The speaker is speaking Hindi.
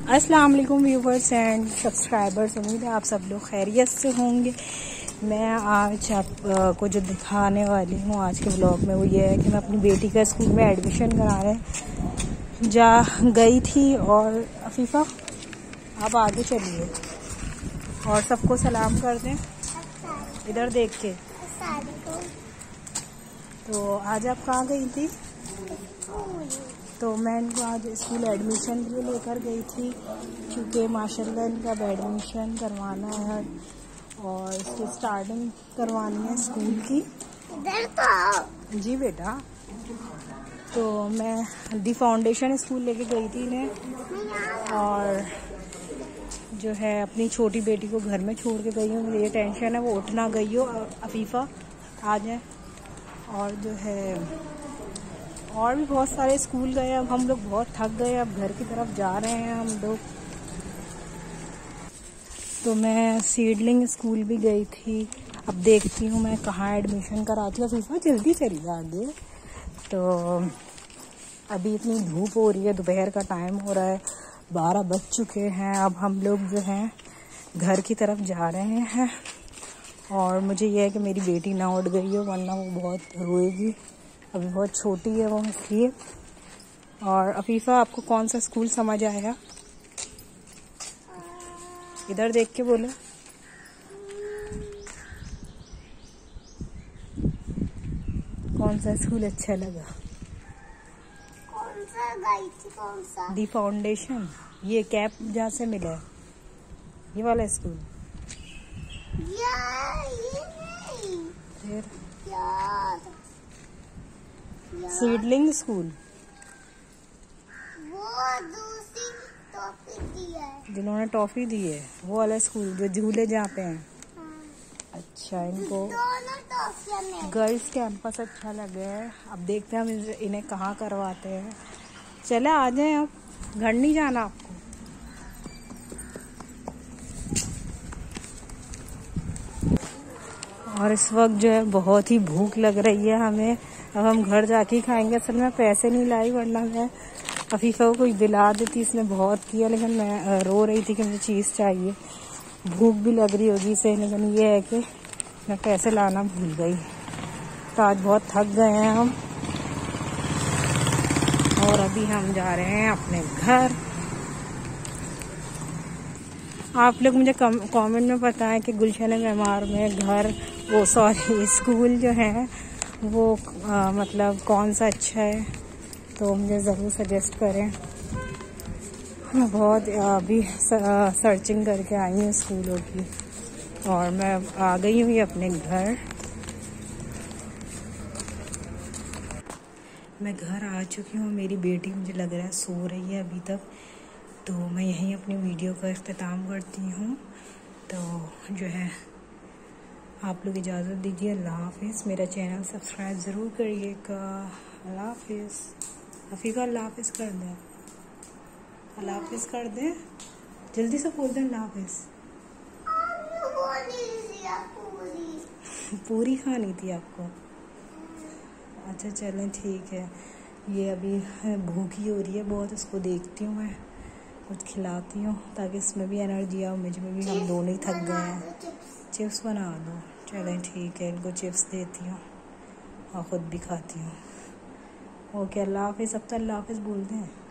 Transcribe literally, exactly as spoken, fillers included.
अस्सलाम वालेकुम व्यूवर्स एंड सब्सक्राइबर्स, उम्मीद है आप सब लोग खैरियत से होंगे। मैं आज आपको जो दिखाने वाली हूँ आज के ब्लॉग में वो ये है कि मैं अपनी बेटी का स्कूल में एडमिशन कराने जा गई थी। और अफीफ़ा आप आगे चलिए और सबको सलाम कर दें इधर देख के। तो आज आप कहाँ गई थी? तो मैं इनको आज स्कूल एडमिशन के लिए लेकर गई थी, क्योंकि माशाल्लाह इनका एडमिशन करवाना है और इसकी स्टार्टिंग करवानी है स्कूल की। जी बेटा, तो मैं दी फाउंडेशन स्कूल लेके गई थी इन्हें, और जो है अपनी छोटी बेटी को घर में छोड़ के गई हूँ। मुझे ये टेंशन है वो उठ ना गई हो। अफीफ़ा आ जाए। और जो है और भी बहुत सारे स्कूल गए, अब हम लोग बहुत थक गए, अब घर की तरफ जा रहे हैं हम लोग। तो मैं सीडलिंग स्कूल भी गई थी, अब देखती हूँ मैं कहाँ एडमिशन कराती हूँ। अफीफ़ा जल्दी चलिए आगे। तो अभी इतनी धूप हो रही है, दोपहर का टाइम हो रहा है, बारह बज चुके हैं। अब हम लोग जो हैं घर की तरफ जा रहे हैं। और मुझे यह है कि मेरी बेटी ना उठ गई हो, वरना वो बहुत रोएगी। अभी बहुत छोटी है वो, इसलिए। और अफीफ़ा आपको कौन सा स्कूल समझ आया? इधर देख के बोलो। कौन सा स्कूल अच्छा लगा? कौन सा गई थी? कौन सा? दी फाउंडेशन। ये कैप जहाँ से मिला है, ये वाला स्कूल। यार ये नहीं। फिर यार, यार। Seedling school. वो दूसरी टॉफी दी है, जिन्होंने टॉफी दी है वो वाला स्कूल जो झूले जहाँ पे हैं। हाँ। अच्छा, इनको दोनों टॉफियां में गर्ल्स कैंपस अच्छा लगे है। अब देखते हैं हम इन्हें कहाँ करवाते हैं। चले आ जाएं, अब घर नहीं जाना आपको? और इस वक्त जो है बहुत ही भूख लग रही है हमें। अब हम घर जाके ही खाएंगे। असल में पैसे नहीं लाई, वरना मैं अफीफ़ा को कुछ दिला देती। इसने बहुत किया, लेकिन मैं रो रही थी कि मुझे चीज़ चाहिए। भूख भी लग रही होगी इसे, लेकिन ये है कि मैं पैसे लाना भूल गई। तो आज बहुत थक गए हैं हम, और अभी हम जा रहे हैं अपने घर। आप लोग मुझे कमेंट में बताएं कि गुलशन मेमार में घर वो सॉरी स्कूल जो है वो आ, मतलब कौन सा अच्छा है, तो मुझे ज़रूर सजेस्ट करें। मैं बहुत अभी सर्चिंग करके आई हूँ स्कूलों की, और मैं आ गई हूँ अपने घर। मैं घर आ चुकी हूँ। मेरी बेटी मुझे लग रहा है सो रही है अभी तक, तो मैं यहीं अपनी वीडियो का इख्तिताम करती हूँ। तो जो है आप लोग इजाज़त दीजिए। अल्लाह हाफिज़। मेरा चैनल सब्सक्राइब ज़रूर करिएगा। अल्लाह हाफिज़। अफीफ़ा अल्लाह हाफिज़ कर दें। अल्लाह हाफिज़ कर दें, जल्दी से बोल दें अल्लाह हाफिज़। पूरी पूरी खानी थी आपको? अच्छा चलें ठीक है। ये अभी भूखी हो रही है बहुत, इसको देखती हूँ मैं, कुछ खिलाती हूँ ताकि इसमें भी एनर्जी आए, मुझ में भी। हम दोनों ही थक गए हैं। चिप्स बना दो। चलें ठीक है, इनको चिप्स देती हूँ और ख़ुद भी खाती हूँ। ओके, अल्लाह हाफिज़। अब तो अल्लाह हाफिज़ बोल दें।